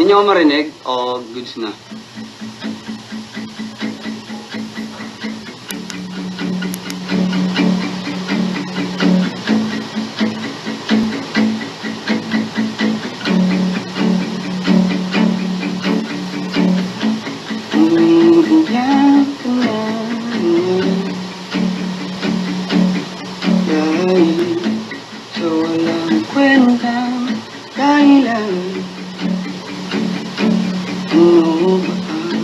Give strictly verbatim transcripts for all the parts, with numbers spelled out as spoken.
Hindi niyo ako marinig? O goods na? Umiiyak ka na dahil sa walang kwentang dahilan. Ano ba ang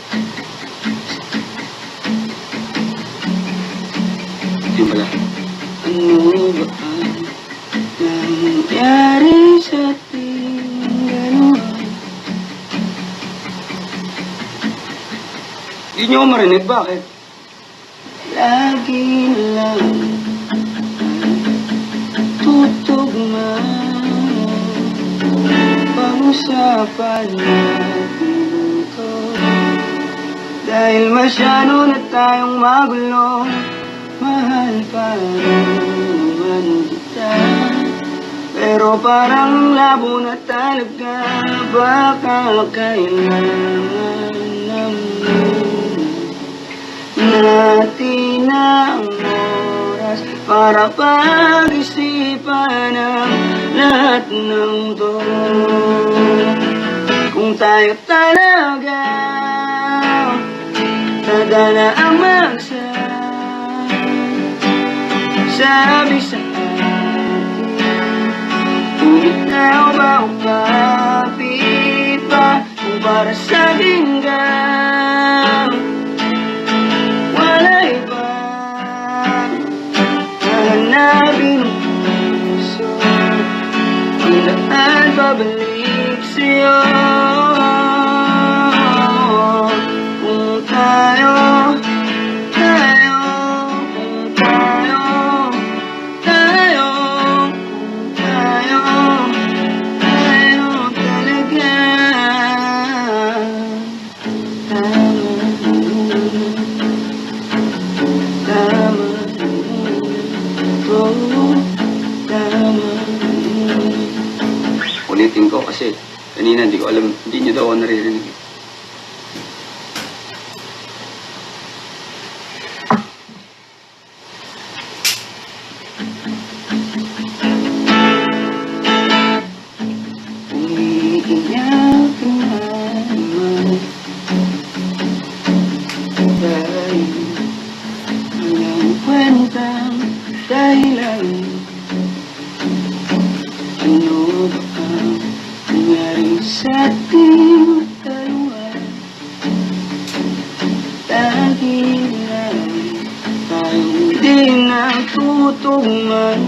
Yun pala. Ano ba ang nangyari sa ating dalawa? Hindi niyo ako marinig? Bakit? Lagi na lang tutugma pag-usapan natin ito. Dahil masyado na tayong magulo, mahal pa rin naman kita. Pero parang labo na talaga, baka kailangan naman natin ang oras para pag-isipan ang lahat ng to. Kung tayo talaga nadana ang magsasabi sa atin, ulit na ba o kapit pa kung para sa hinggan? Wala iba hahanapin ang puso, ang daan babalik sa'yo. Kung tayo, tayo, kung tayo, tayo, kung tayo, tayo talaga. Tama, Ulitin ko kasi kanina hindi ko alam, hindi niyo daw ako naririnig. umiiyak ka naman dahil walang kwentang dahilan. Ano ba ang nangyari sa ating dalawa? Lagi lang tayong di natutugman,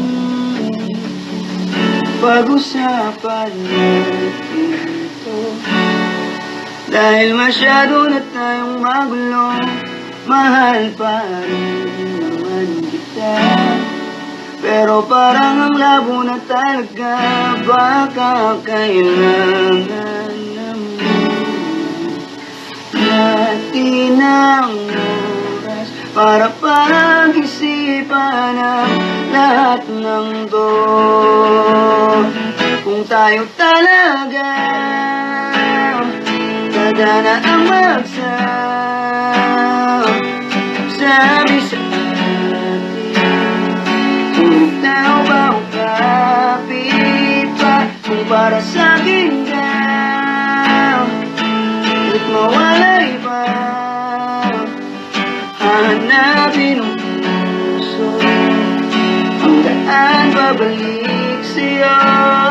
pag-usapan natin ito. Dahil masyado na tayong magulo, mahal pa rin naman kita. Pero parang ang labo na talaga, baka kailangan naman natin ang oras para pag-isipan ang lahat ng to. Kung tayo talaga nadana ang magsasabi sa tao ba o kapit pa kung para sa akin ka, at mawalay pa hahanapin ang puso, ang daan babalik sa'yo.